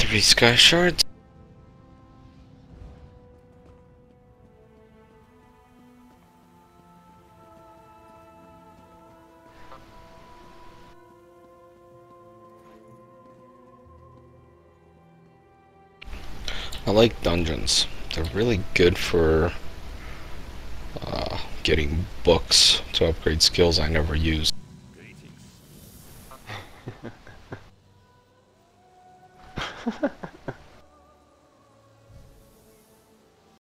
3 sky shards. I like dungeons. They're really good for getting books to upgrade skills I never use.